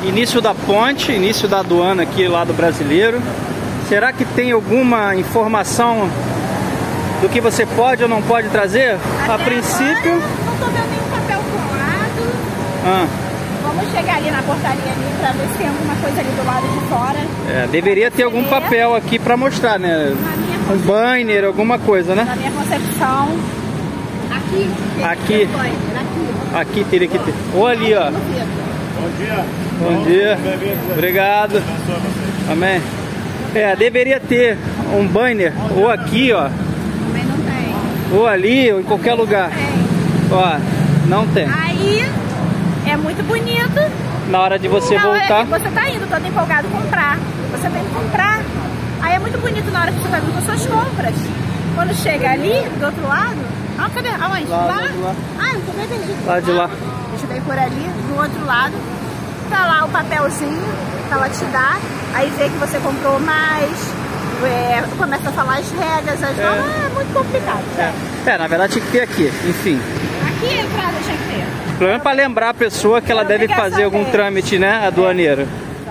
Início da ponte, início da aduana aqui, lado brasileiro. Será que tem alguma informação do que você pode ou não pode trazer? Até a princípio... Agora, não estou vendo nenhum papel colado. Vamos chegar ali na portaria ali para ver se tem alguma coisa ali do lado de fora. Deveria ter algum papel aqui para mostrar, né? Um banner, alguma coisa, né? Na minha concepção. Aqui. Aqui teria que ter. Ou ali, ó. Bom dia. Bom dia. Obrigado. Amém. Deveria ter um banner ou aqui, ó. Também não tem. Ou ali, ou em qualquer lugar. Ó, não tem. Aí é muito bonito. Na hora de você voltar. Você tá indo todo empolgado comprar. Você tem que comprar. Aí é muito bonito na hora que você tá vindo com suas compras. Quando chega ali, do outro lado. Ah, cadê? Aonde? Lá? Ah, eu tô bem perdido. Lá de lá. Deixa eu ver por ali, do outro lado. Tá lá o papelzinho, ela te dá. Aí vê que você comprou mais. Começa a falar as regras, as normas. É muito complicado. Na verdade tinha que ter aqui, enfim. Aqui a entrada tinha que ter. Pelo menos para lembrar a pessoa que ela deve fazer algum trâmite, né, aduaneiro.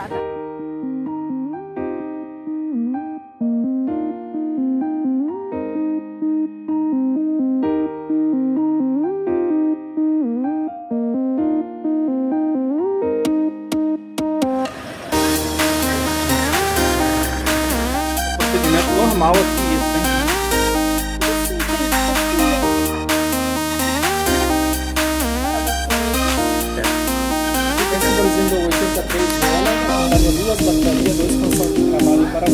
Procedimento normal aqui, isso, hein? Duas baterias, 2 canções de trabalho para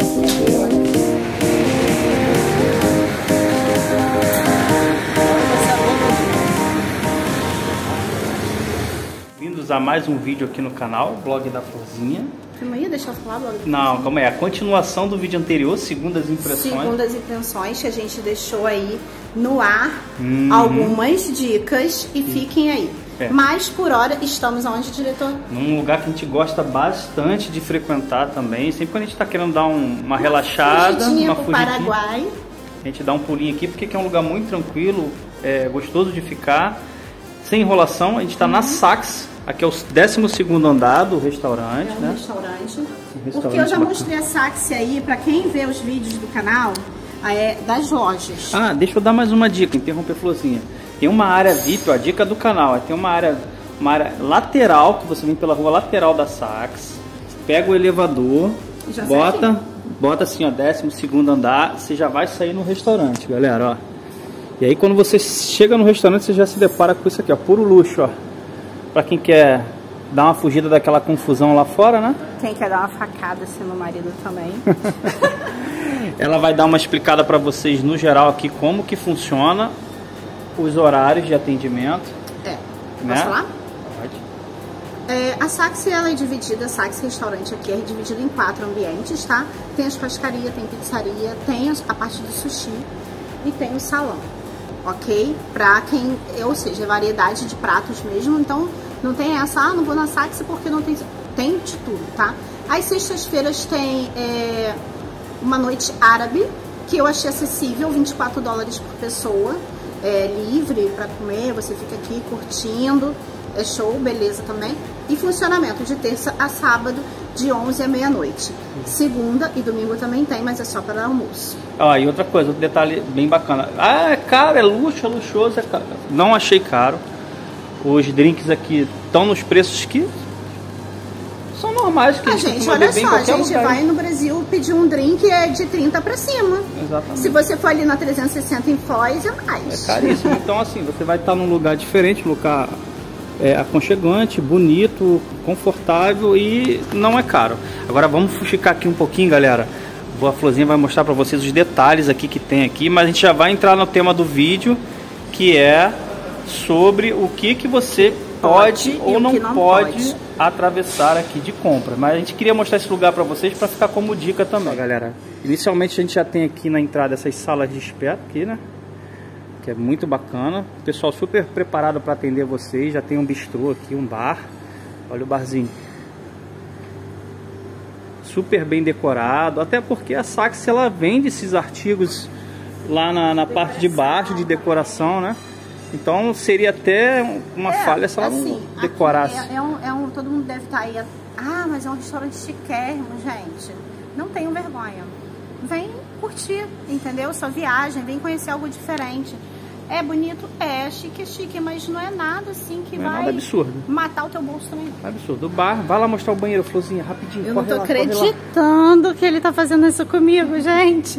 Bem-vindos a mais um vídeo aqui no canal, Blog da Florzinha. Calma aí, deixa eu falar, Blog da Florzinha. Não, calma aí, a continuação do vídeo anterior, segundas impressões. Segundas impressões, que a gente deixou aí no ar algumas dicas e fiquem aí. Mas por hora estamos aonde, diretor? Num lugar que a gente gosta bastante de frequentar também. Sempre quando a gente está querendo dar uma relaxada, uma fugidinha, Paraguai. A gente dá um pulinho aqui porque é um lugar muito tranquilo, gostoso de ficar, sem enrolação. A gente está na Saks, aqui é o 12º andar do restaurante, né? Restaurante. Porque eu já mostrei a Saks aí para quem vê os vídeos do canal das lojas. Deixa eu dar mais uma dica, interromper a Florzinha. Tem uma área VIP, ó, a dica do canal, tem uma área lateral, que você vem pela rua lateral da Saks, pega o elevador, bota assim, ó, 12º andar, você já vai sair no restaurante, galera, ó. E aí quando você chega no restaurante, você já se depara com isso aqui, ó, puro luxo, ó. Pra quem quer dar uma fugida daquela confusão lá fora, né? Quem quer dar uma facada assim no marido também. Ela vai dar uma explicada pra vocês no geral aqui como que funciona os horários de atendimento. Posso falar? Pode. A Saks, ela é dividida, a Saks Restaurante aqui é dividida em 4 ambientes, tá? Tem a churrascaria, tem pizzaria, tem a parte do sushi e tem o salão, ok? Pra quem, ou seja, variedade de pratos mesmo, então não tem essa, não vou na Saks porque não tem, tem de tudo, tá? Às sextas-feiras tem uma noite árabe, que eu achei acessível, $24 por pessoa. Livre para comer, você fica aqui curtindo, é show, beleza também. E funcionamento de terça a sábado, de 11 à meia-noite. Segunda e domingo também tem, mas é só para almoço. E outra coisa, outro detalhe bem bacana. É caro, é luxo, é luxuoso, é caro. Não achei caro. Os drinks aqui estão nos preços que são normais, que a gente olha só, a gente vai no Brasil pedir um drink de 30 pra cima. Exatamente. Se você for ali na 360 em Foz, é mais. É caríssimo. Então assim, você vai estar num lugar diferente, lugar aconchegante, bonito, confortável e não é caro. Agora vamos fuxicar aqui um pouquinho, galera. A Florzinha vai mostrar pra vocês os detalhes aqui que tem aqui, mas a gente já vai entrar no tema do vídeo, que é sobre o que você pode ou não pode atravessar aqui de compra. Mas a gente queria mostrar esse lugar para vocês para ficar como dica também, galera. Inicialmente a gente já tem aqui na entrada essas salas de espera aqui, né? Que é muito bacana. O pessoal super preparado para atender vocês. Já tem um bistrô aqui, um bar. Olha o barzinho. Super bem decorado. Até porque a Saks, ela vende esses artigos lá na parte de baixo de decoração, né? Então seria até uma falha se ela assim, não decorasse. Todo mundo deve estar aí. Ah, mas é um restaurante chiquérrimo, gente. Não tenham vergonha. Vem curtir, entendeu? Sua viagem, vem conhecer algo diferente. É bonito? É chique, mas não é nada assim que não vai nada absurdo. Matar o teu bolso também. Absurdo. O bar, vai lá mostrar o banheiro, Florzinha, rapidinho. Eu não tô acreditando que ele tá fazendo isso comigo, gente.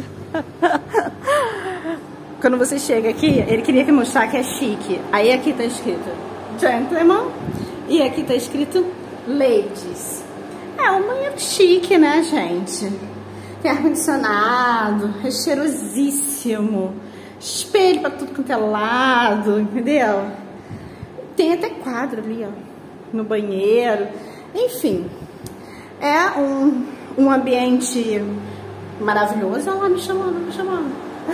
Quando você chega aqui, ele queria que mostrar que é chique. Aí aqui tá escrito gentleman e aqui tá escrito ladies. É um banheiro chique, né, gente? Tem ar-condicionado, é cheirosíssimo, espelho pra tudo quanto é lado, entendeu? Tem até quadro ali, ó, no banheiro. Enfim, é um ambiente maravilhoso. Olha lá, me chamando.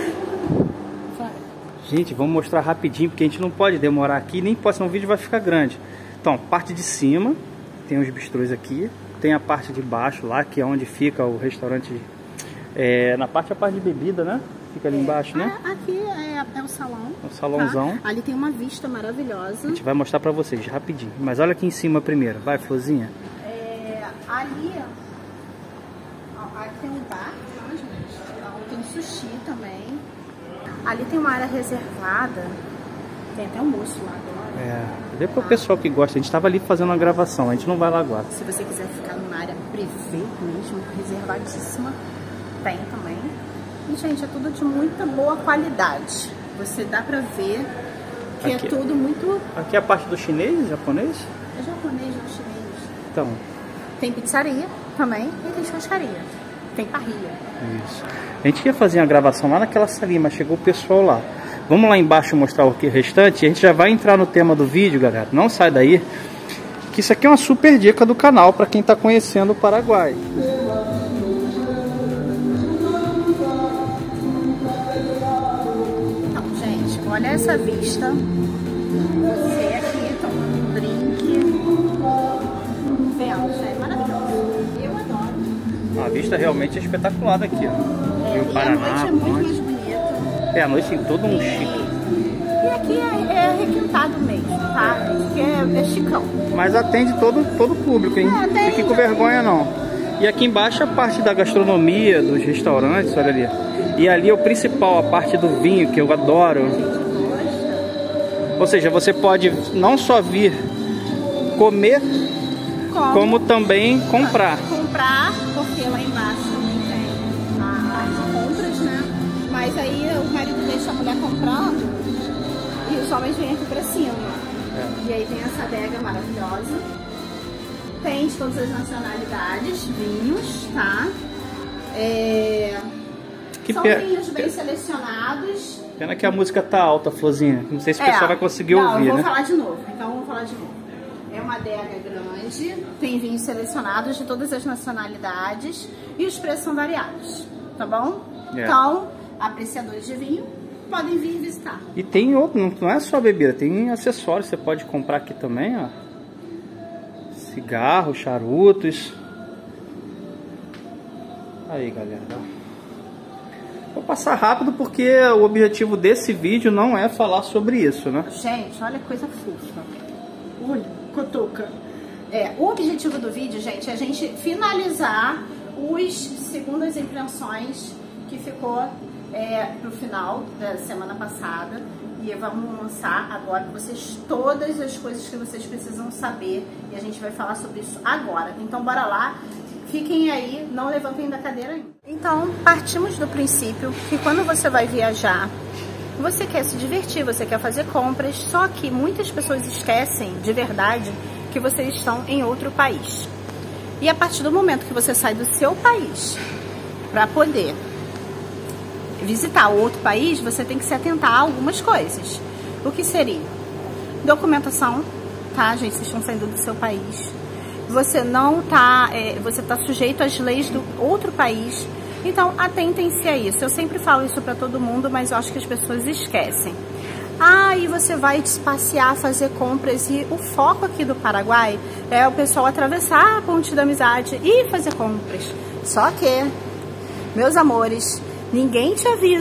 Gente, vamos mostrar rapidinho, porque a gente não pode demorar aqui, nem pode, senão o vídeo vai ficar grande. Então, parte de cima, tem os bistrôs aqui. Tem a parte de baixo lá, que é onde fica o restaurante. A parte de bebida, né? Fica ali embaixo, né? Aqui é o salão. O salãozão. Tá? Ali tem uma vista maravilhosa. A gente vai mostrar pra vocês rapidinho. Mas olha aqui em cima primeiro. Vai, Florzinha. Ali, ó, aqui tem um bar, tá, gente? Tem sushi também. Ali tem uma área reservada. Tem até um moço lá agora. Dê pro pessoal que gosta. A gente tava ali fazendo uma gravação. A gente não vai lá agora. Se você quiser ficar numa área privê mesmo, reservadíssima, tem também. E, gente, é tudo de muita boa qualidade. Você dá pra ver que aqui, é tudo muito... Aqui é a parte do chinês, japonês? É japonês, não chinês. Então. Tem pizzaria também e tem churrascaria. Tem parrilha. Isso. A gente ia fazer uma gravação lá naquela salinha, mas chegou o pessoal lá. Vamos lá embaixo mostrar o restante. A gente já vai entrar no tema do vídeo, galera. Não sai daí. Que isso aqui é uma super dica do canal para quem está conhecendo o Paraguai. Então, gente, olha essa vista. Você aqui tomando um drink. Vendo, é maravilhoso. Eu adoro. A vista realmente é espetacular daqui, ó. E a noite é muito mais bonita. A noite tem todo um chique. E aqui é requintado mesmo, tá? Aqui é chicão. Mas atende todo o público, hein? Não fique com vergonha, não. E aqui embaixo a parte da gastronomia, dos restaurantes, olha ali. E ali é o principal, a parte do vinho, que eu adoro. Ou seja, você pode não só vir comer, como também comprar. Comprar, porque lá embaixo também tem a parte de compras, né? Mas aí o marido deixa a mulher comprando e os homens vêm aqui pra cima. E aí tem essa adega maravilhosa. Tem de todas as nacionalidades, vinhos, tá? São vinhos bem selecionados. Pena que a música tá alta, Florzinha. Não sei se o pessoal vai conseguir ouvir, eu vou né? falar de novo. Então vamos falar de novo. É uma adega grande, tem vinhos selecionados de todas as nacionalidades e os preços são variados, tá bom? Então, apreciadores de vinho podem vir visitar. E tem outro, não é só bebida, tem acessórios, você pode comprar aqui também, ó. Cigarros, charutos. Aí, galera. Vou passar rápido porque o objetivo desse vídeo não é falar sobre isso, né? Gente, olha que coisa fofa. Olha, cotoca. O objetivo do vídeo, gente, é a gente finalizar os segundas impressões que ficou pro final da semana passada. E vamos lançar agora para vocês todas as coisas que vocês precisam saber. E a gente vai falar sobre isso agora. Então, bora lá. Fiquem aí, não levantem da cadeira ainda. Então, partimos do princípio que quando você vai viajar, você quer se divertir, você quer fazer compras, só que muitas pessoas esquecem, de verdade, que vocês estão em outro país. E a partir do momento que você sai do seu país para poder visitar outro país, você tem que se atentar a algumas coisas. O que seria? Documentação, tá, gente? Vocês estão saindo do seu país. Você não tá, você tá sujeito às leis do outro país. Então, atentem-se a isso. Eu sempre falo isso para todo mundo, mas eu acho que as pessoas esquecem. E você vai passear, fazer compras, e o foco aqui do Paraguai é o pessoal atravessar a Ponte da Amizade e fazer compras. Só que, meus amores, ninguém te avisa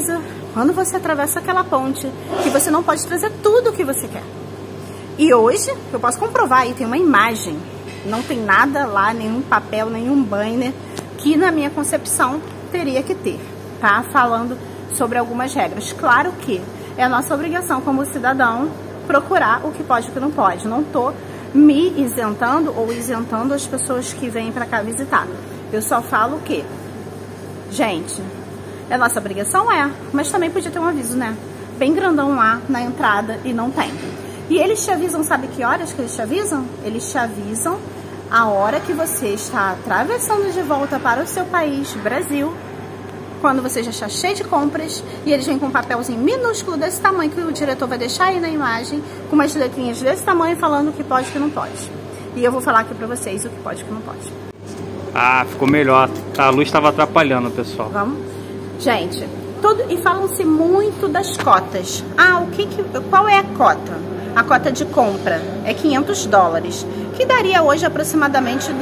quando você atravessa aquela ponte, que você não pode trazer tudo o que você quer. E hoje, eu posso comprovar aí, tem uma imagem, não tem nada lá, nenhum papel, nenhum banner, que na minha concepção teria que ter, tá? Falando sobre algumas regras. Claro que é a nossa obrigação como cidadão procurar o que pode e o que não pode. Não tô me isentando ou isentando as pessoas que vêm pra cá visitar. Eu só falo que, gente, é nossa obrigação, mas também podia ter um aviso, né? Bem grandão lá na entrada e não tem. E eles te avisam, sabe que horas que eles te avisam? Eles te avisam a hora que você está atravessando de volta para o seu país, Brasil, quando você já está cheio de compras, e eles vêm com um papelzinho minúsculo desse tamanho que o diretor vai deixar aí na imagem, com umas letrinhas desse tamanho falando o que pode e o que não pode. E eu vou falar aqui pra vocês o que pode e o que não pode. Ah, ficou melhor. A luz estava atrapalhando, pessoal. Vamos? Gente, e falam-se muito das cotas. Ah, qual é a cota? A cota de compra é $500, que daria hoje aproximadamente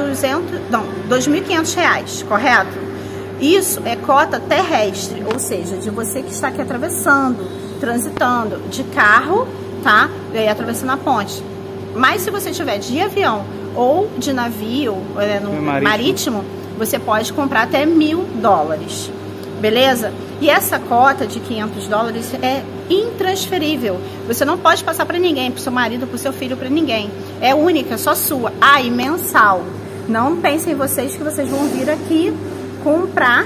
R$2.500, correto? Isso é cota terrestre, ou seja, de você que está aqui atravessando, transitando de carro, tá? E aí atravessando a ponte. Mas se você tiver de avião ou de navio marítimo, você pode comprar até $1.000, beleza? E essa cota de $500 é intransferível. Você não pode passar para ninguém, para o seu marido, para o seu filho, para ninguém. É única, só sua. Ah, e mensal. Não pensem vocês que vocês vão vir aqui comprar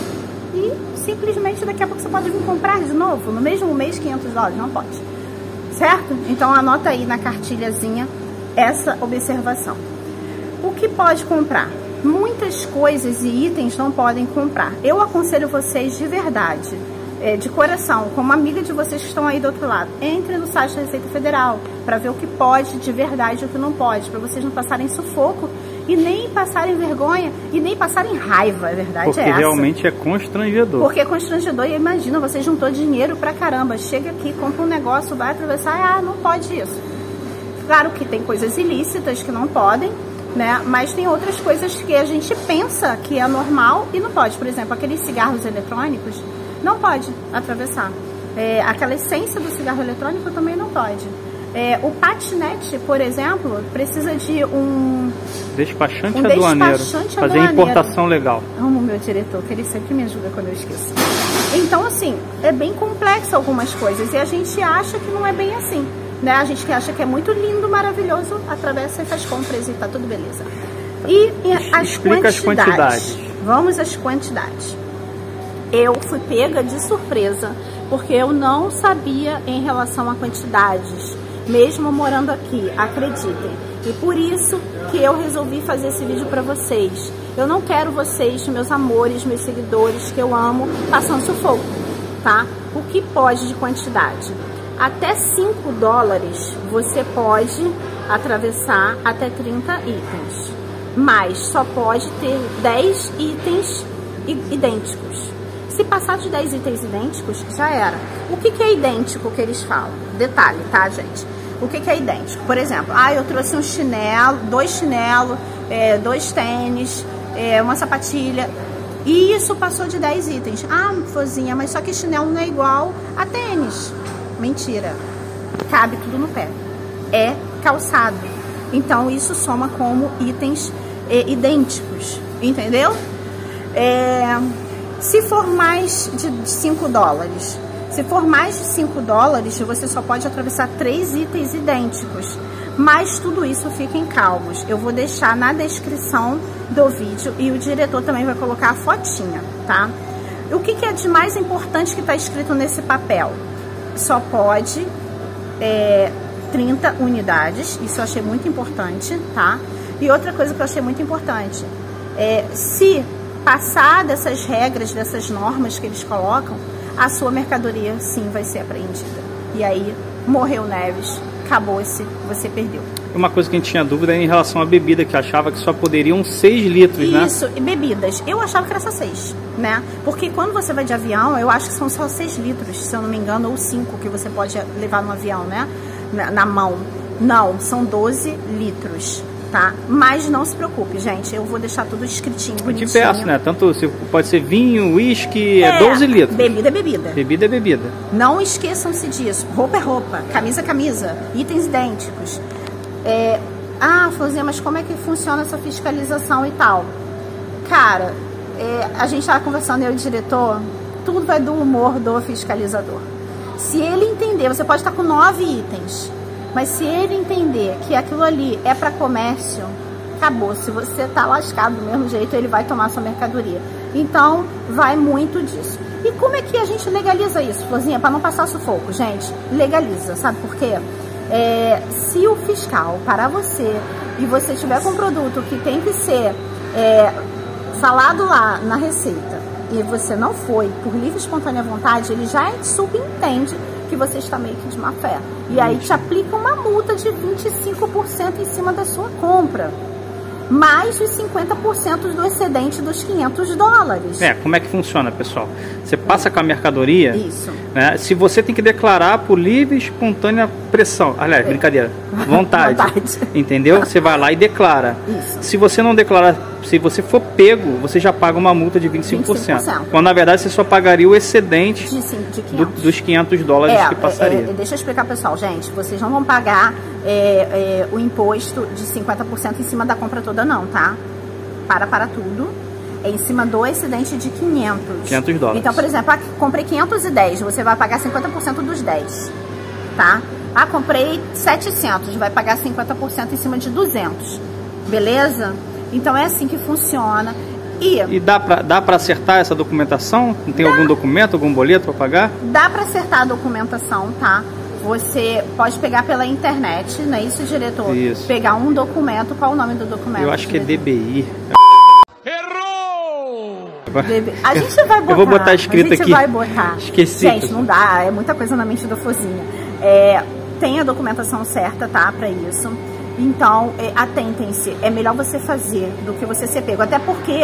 e simplesmente daqui a pouco você pode vir comprar de novo no mesmo mês $500. Não pode. Certo? Então anota aí na cartilhazinha essa observação. O que pode comprar? Muitas coisas e itens não podem comprar. Eu aconselho vocês de verdade, de coração, como amiga de vocês que estão aí do outro lado, entre no site da Receita Federal para ver o que pode de verdade e o que não pode, para vocês não passarem sufoco e nem passarem vergonha e nem passarem raiva, a verdade porque é essa. Porque realmente é constrangedor. Porque é constrangedor e imagina, você juntou dinheiro pra caramba, chega aqui, compra um negócio, vai atravessar, não pode isso. Claro que tem coisas ilícitas que não podem, né? Mas tem outras coisas que a gente pensa que é normal e não pode. Por exemplo, aqueles cigarros eletrônicos não pode atravessar. Aquela essência do cigarro eletrônico também não pode. O patinete, por exemplo, precisa de um despachante aduaneiro. Fazer importação legal. Amo o meu diretor, que ele sempre me ajuda quando eu esqueço. Então, assim, é bem complexo algumas coisas e a gente acha que não é bem assim. Né? A gente que acha que é muito lindo, maravilhoso, atravessa e faz compras e tá tudo beleza. E explica as quantidades. Vamos às quantidades. Eu fui pega de surpresa, porque eu não sabia em relação a quantidades, mesmo morando aqui, acreditem. E por isso que eu resolvi fazer esse vídeo pra vocês. Eu não quero vocês, meus amores, meus seguidores, que eu amo, passando sufoco, tá? O que pode de quantidade? Até $5 você pode atravessar até 30 itens, mas só pode ter 10 itens idênticos. Se passar de 10 itens idênticos, já era. O que é idêntico que eles falam? Detalhe, tá, gente? O que é idêntico? Por exemplo, eu trouxe um chinelo, 2 chinelos, 2 tênis, uma sapatilha, e isso passou de 10 itens. Fozinha, mas só que chinelo não é igual a tênis. Mentira, cabe tudo no pé, é calçado, então isso soma como itens idênticos, entendeu? Se for mais de $5, se for mais de $5, você só pode atravessar 3 itens idênticos, mas tudo isso fica em calmos. Eu vou deixar na descrição do vídeo e o diretor também vai colocar a fotinha, tá? O que é de mais importante que está escrito nesse papel? Só pode 30 unidades, isso eu achei muito importante, tá? E outra coisa que eu achei muito importante, se passar dessas regras, dessas normas que eles colocam, a sua mercadoria sim vai ser apreendida. E aí, morreu Neves, acabou-se, você perdeu. Uma coisa que a gente tinha dúvida é em relação à bebida, que achava que só poderiam 6 litros, né? Isso, e bebidas. Eu achava que era só 6, né? Porque quando você vai de avião, eu acho que são só 6 litros, se eu não me engano, ou 5 que você pode levar no avião, né? Na mão. Não, são 12 litros. tá? Mas não se preocupe, gente, eu vou deixar tudo escritinho, bonitinho. Diverso, né? Tanto pode ser vinho, uísque, 12 litros. Bebida é bebida. Bebida é bebida. Não esqueçam-se disso. Roupa é roupa, camisa é camisa, itens idênticos. Florzinha, mas como é que funciona essa fiscalização e tal? Cara, a gente estava conversando, eu e o diretor, tudo vai do humor do fiscalizador. Se ele entender, você pode estar com 9 itens, mas se ele entender que aquilo ali é para comércio, acabou. Se você tá lascado do mesmo jeito, ele vai tomar sua mercadoria. Então, vai muito disso. E como é que a gente legaliza isso, Florzinha? Para não passar sufoco, gente, legaliza, sabe por quê? Se o fiscal parar você e você tiver com um produto que tem que ser falado lá na receita e você não foi por livre e espontânea vontade, ele já subentende que você está meio que de má fé. E aí te aplica uma multa de 25% em cima da sua compra. Mais os 50% do excedente dos $500. Como é que funciona, pessoal? Você passa com a mercadoria. Isso. Né? Se você tem que declarar por livre e espontânea pressão. Aliás, brincadeira. Vontade. Entendeu? Você vai lá e declara. Isso. Se você não declarar, se você for pego, você já paga uma multa de 25%. Quando na verdade você só pagaria o excedente dos $500 que passaria. Deixa eu explicar, pessoal, gente. Vocês não vão pagar o imposto de 50% em cima da compra toda, não, tá? Para tudo. É em cima do excedente de $500. Então, por exemplo, comprei 510, você vai pagar 50% dos 10, tá? Comprei 700, vai pagar 50% em cima de 200, beleza? Então é assim que funciona. E dá pra acertar essa documentação? Não tem algum documento, algum boleto para pagar? Dá pra acertar a documentação, tá? Você pode pegar pela internet, não é isso, diretor? Isso. Pegar um documento, qual o nome do documento? Eu acho que é DBI. A gente vai botar. Eu vou botar escrito aqui. Vai botar. Esqueci. Gente, não dá, é muita coisa na mente da Florzinha. Tem a documentação certa, tá, pra isso. Então, atentem-se. É melhor você fazer do que você ser pego. Até porque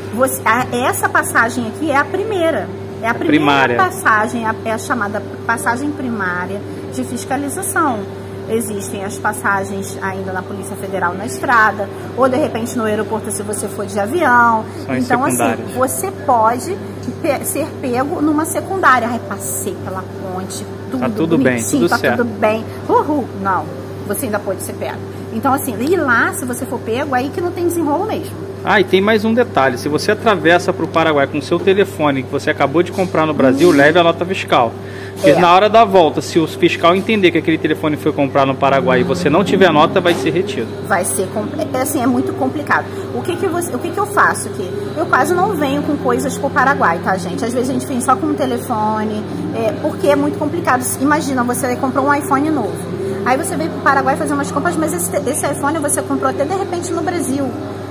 essa passagem aqui é a primeira. É a primeira passagem, é a chamada passagem primária de fiscalização. Existem as passagens ainda na Polícia Federal na estrada, ou de repente no aeroporto se você for de avião. Então, assim, você pode ser pego numa secundária. Passei pela ponte, tudo bem, tudo certo. Tudo bem. Não, você ainda pode ser pego. Então, assim, ir lá, se você for pego, aí que não tem desenrolo mesmo. E tem mais um detalhe. Se você atravessa para o Paraguai com o seu telefone que você acabou de comprar no Brasil, leve a nota fiscal. Porque na hora da volta, se o fiscal entender que aquele telefone foi comprado no Paraguai e você não tiver nota, vai ser retido. Vai ser, assim, é muito complicado. O que eu faço aqui? Eu quase não venho com coisas pro Paraguai, tá, gente? Às vezes a gente vem só com um telefone, porque é muito complicado. Imagina, você comprou um iPhone novo. Aí você veio pro Paraguai fazer umas compras, mas esse iPhone você comprou até de repente no Brasil.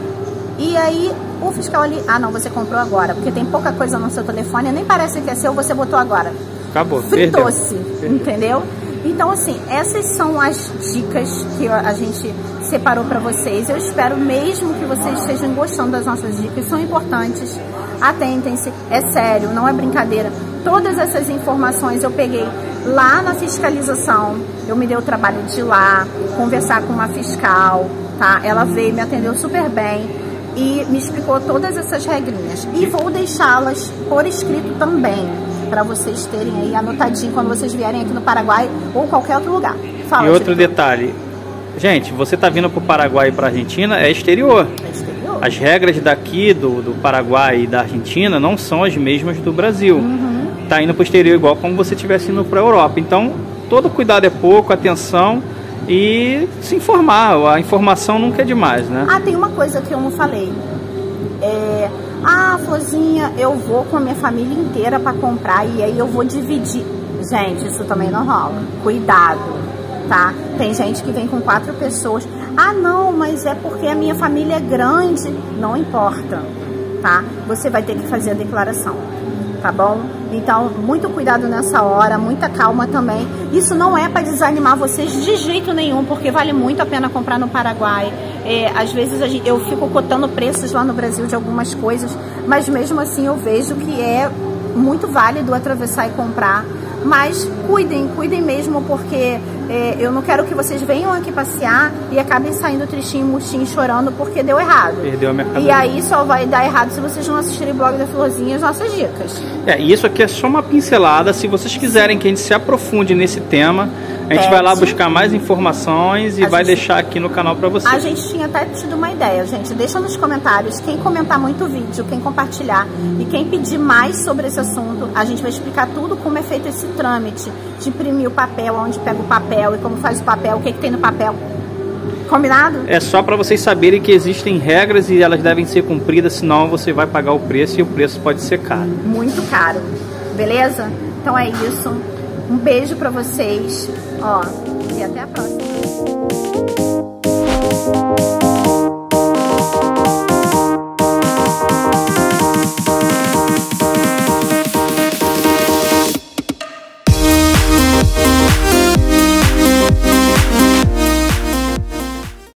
E aí o fiscal ali, não, você comprou agora, porque tem pouca coisa no seu telefone, nem parece que é seu, você botou agora. Acabou. Fritou-se, entendeu? Então, assim, essas são as dicas que a gente separou para vocês. Eu espero mesmo que vocês estejam gostando das nossas dicas, são importantes. Atentem-se, é sério, não é brincadeira. Todas essas informações eu peguei lá na fiscalização. Eu me dei o trabalho de ir lá, conversar com uma fiscal, tá? Ela veio, me atendeu super bem e me explicou todas essas regrinhas. E vou deixá-las por escrito também, para vocês terem aí anotadinho quando vocês vierem aqui no Paraguai ou qualquer outro lugar. Fala, e outro detalhe, gente, você tá vindo pro Paraguai e pra Argentina, é exterior. É exterior. As regras daqui do Paraguai e da Argentina não são as mesmas do Brasil. Tá indo pro exterior igual como você estivesse indo pra Europa. Então, todo cuidado é pouco, atenção e se informar. A informação nunca é demais, né? Tem uma coisa que eu não falei. Florzinha, eu vou com a minha família inteira para comprar e aí eu vou dividir. Gente, isso também não rola. Cuidado, tá? Tem gente que vem com 4 pessoas. Não, mas é porque a minha família é grande. Não importa, tá? Você vai ter que fazer a declaração, tá bom? Então, muito cuidado nessa hora, muita calma também. Isso não é para desanimar vocês de jeito nenhum, porque vale muito a pena comprar no Paraguai. Às vezes eu fico cotando preços lá no Brasil de algumas coisas, mas mesmo assim eu vejo que é muito válido atravessar e comprar. Mas cuidem mesmo, porque Eu não quero que vocês venham aqui passear e acabem saindo tristinho, murchinho, chorando porque deu errado. Perdeu a mercadoria. E aí só vai dar errado se vocês não assistirem o blog da Florzinha e as nossas dicas. E isso aqui é só uma pincelada. Se vocês quiserem que a gente se aprofunde nesse tema, a gente vai lá buscar mais informações e vai deixar aqui no canal pra vocês. A gente tinha até tido uma ideia, gente. Deixa nos comentários quem comentar muito o vídeo, quem compartilhar e quem pedir mais sobre esse assunto. A gente vai explicar tudo como é feito esse trâmite de imprimir o papel, onde pega o papel e como faz o papel, o que tem no papel. Combinado? É só para vocês saberem que existem regras e elas devem ser cumpridas, senão você vai pagar o preço e o preço pode ser caro. Muito caro. Beleza? Então é isso. Um beijo pra vocês. Ó, e até a próxima.